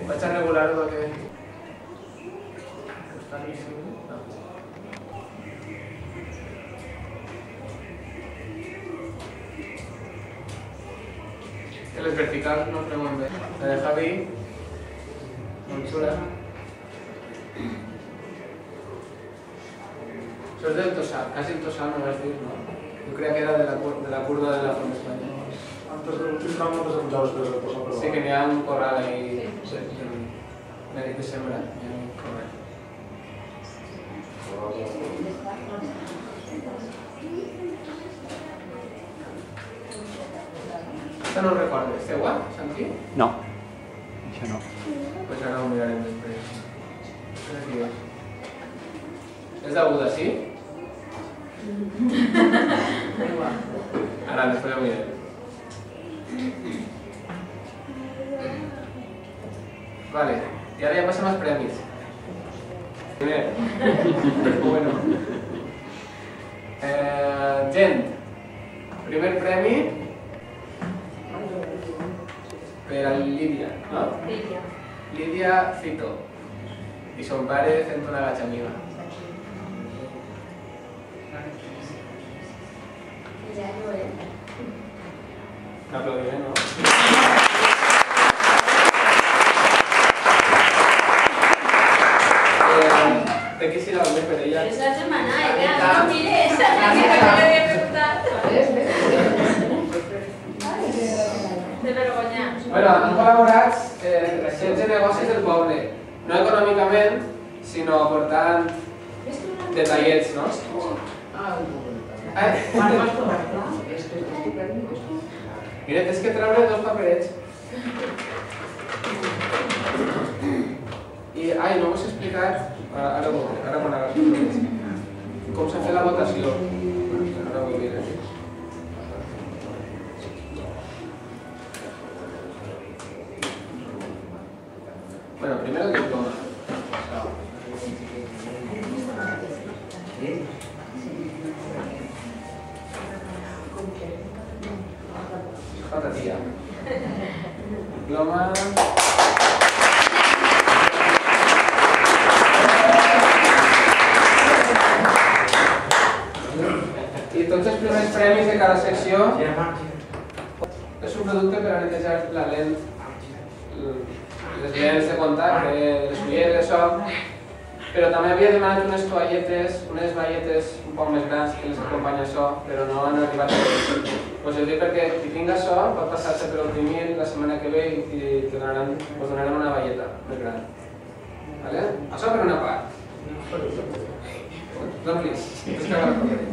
Vaig a regular-ho perquè... Que les verticals no freuen bé. La de Javi, molt xula. Això és del Tossal, quasi el Tossal no vas dir, no? Jo crec que era de la curva de la Font d'Espanya. Antes de l'últim tram no presentaves des del Tossal, però... Sí, que n'hi ha un corral ahí, mèdic de sembra. Això no ho recordo, és teua, Santi? No, això no. Pues ara ho mirarem després. Què dius? És d'aguda, sí? Ara, després ho mirarem. Vale, i ara ja passem als premis. Primer. Bueno. Gent, primer premi per a Lídia, no? Lídia Fito. I son pare fent una gatxamiga. Un aplaudiment, no? Té que ser el més per ella. És la setmana, no mires, que no l'havia preguntat. De vergonya. Bueno, han col·laborat seccions de negocis del poble. No econòmicament, sinó aportant detallets, no? Mira, tens que treure dos paperets. I, ai, no us he explicat, ara m'ho n'agafo, com s'ha fet la votació. Ara ho diré. Bueno, primero el diploma. Patatilla. Diploma. I tots els primers premis de cada secció és un producte per a netejar la lent, les lents de contacte, les ulleres, això, però també havia demanat unes toalletes, unes baietes un poc més grans que les acompanya això, però no han arribat a fer. Us ho dic perquè qui tinga això pot passar-se per imprimir la setmana que ve i us donarem una baieta més gran. Això per una part. Dóna-lis, és que ara la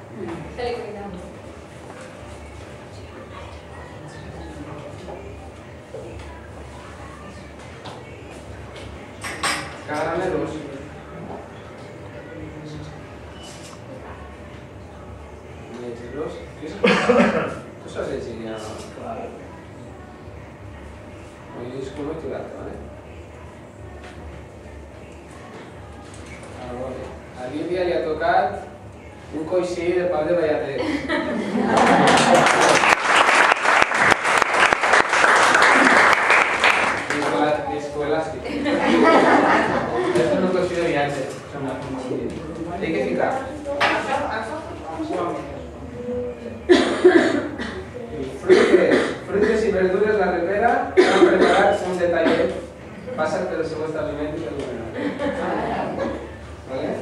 caramelos. Llegir-los. Tu saps llegir ja? Vull dir que no he tirat, ¿vale? A Lídia li ha tocat un coixí de pal de ballatet. Discoelàstic. Este és un coixí de viatge. Hay que ficar. Fruites i verdures la Ribera han preparat un detallet. Passa per el seu establiment i el governador. Vale?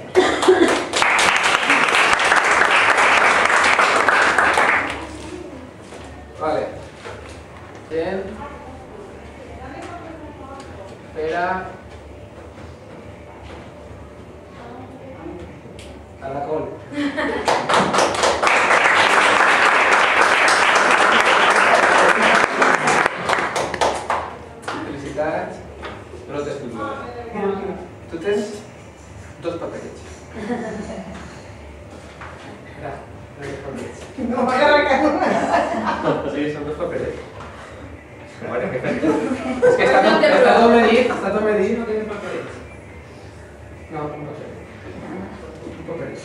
Vale. Gent. Espera. A la col. Felicitats. No t'explico. Tu tens dos paperets. Mira, dos paperets. No vaig arrencar. Sí, són dos paperets. Bueno, què fem? És que està tot medit, no tenen paperets. No, un paperet. Un paperet.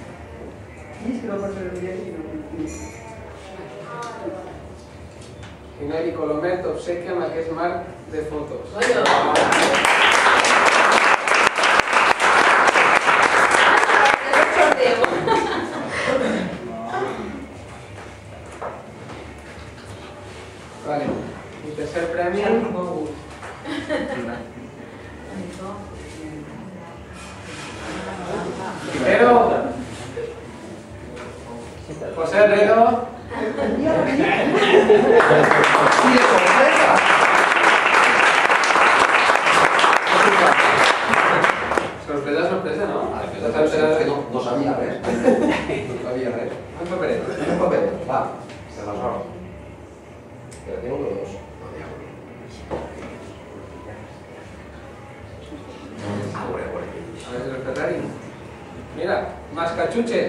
És que no pots fer el dia i no... Ineri Colomet t'obsequia amb aquest marc de fotos. Vale. I tercer premi. Herrero. José Herrero. Sorpresa, sorpresa, ¿no? No sabia res. No sabia res. Un paperet. Un paper, va, se la sort. Pero tengo dos. A ver si el Ferrari. Mira, mascachuches.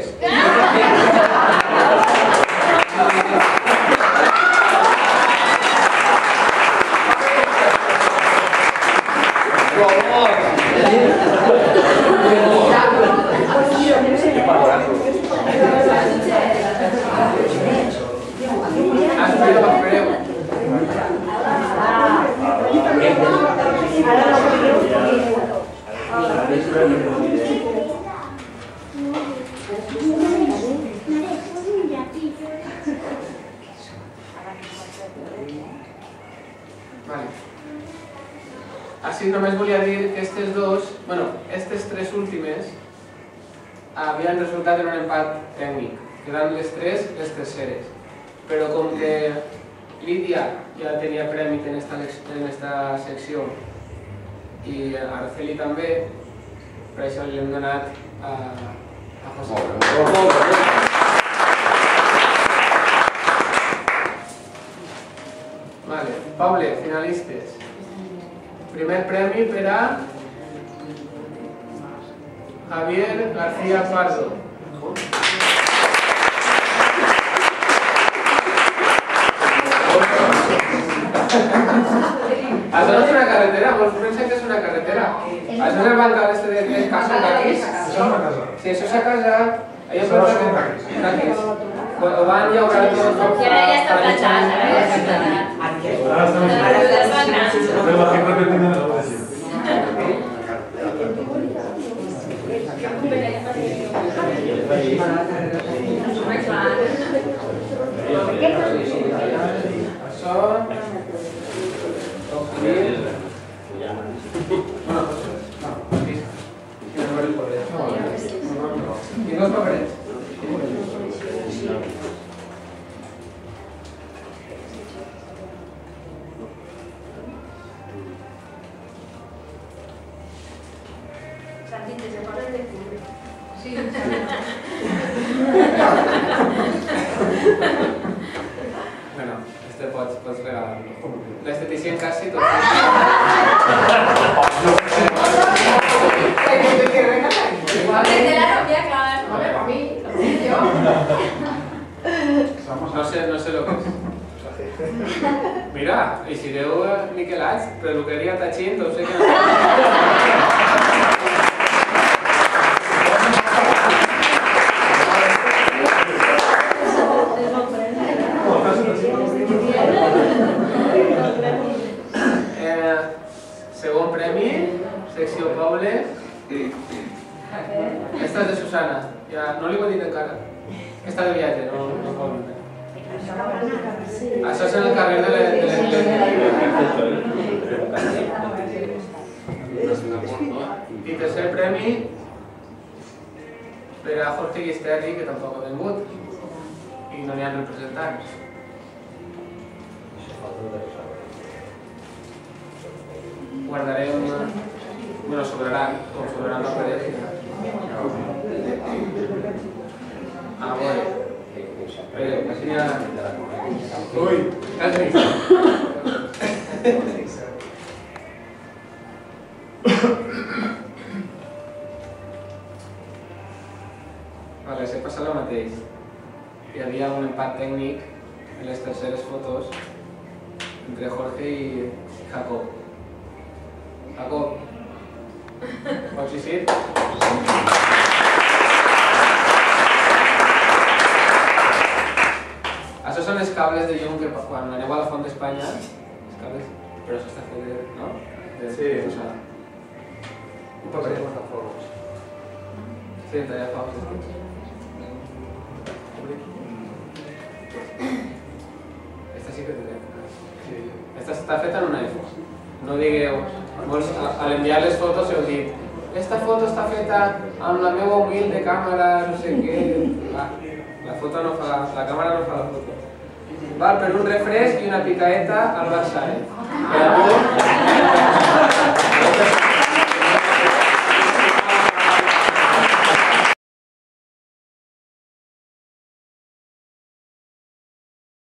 Vale. Així només volia dir que aquestes dos, bueno, aquestes tres últimes havien resultat en un empat tècnic, que eren les tres les terceres. Però com que Lídia ja tenia prèmit en esta secció i Araceli també, per això li hem donat a José. Vale, Pablo, finalistes. Primer premi per a Javier García Pardo. Això no és una carretera, molts pensen que és una carretera. Això és el banc de casa d'aquí. Això és una casa. Sí, això és a casa. Això són taquis. Ho van llaurar tot. I ara ja està planxat, ara ja està planxat. Ara estem Ara ja està gran. Pero la gente repitiendo el precio. Això... I dos paperets. Bueno, este pots regalar-lo. L'esteticien quasi tot. Desde la novia, claro. Para mí, yo. No sé lo que és. Mira, i si deu niquelats, peluqueria Tachín, doncs sé que no. Segon premi, secció Poble. Esta és de Susana. Ja, no li ho he dit encara. Està de viatge, no pot dir. Això és en el carrer de I tercer premi per a Jorge Gisterri, que tampoc ha vingut i no n'hi ha representants. Guardarem... Bueno, sobraran, com sobraran la paret. A veure. Així n'hi ha... Ui, quasi. Vale, s'ha passat el mateix. Hi havia un empat tècnic en les terceres fotos entre Jorge i Jacob. Jacob, pots llegir? Això són les cables de llum que quan aneu a la Font d'Espanya, els cables, però això està fet de, no? Sí. O sea, Un paper de cortafuegos. sí, tallafocs. Esta sí que té. Esta està feta en un iPhone. No digueu, molts, a l'enviar les fotos heu dit esta foto està feta amb la meva humilde càmera, no sé què. La foto no fa, la càmera no fa la foto. Val, per un refresc i una picaeta al Barça, eh? Per a tu.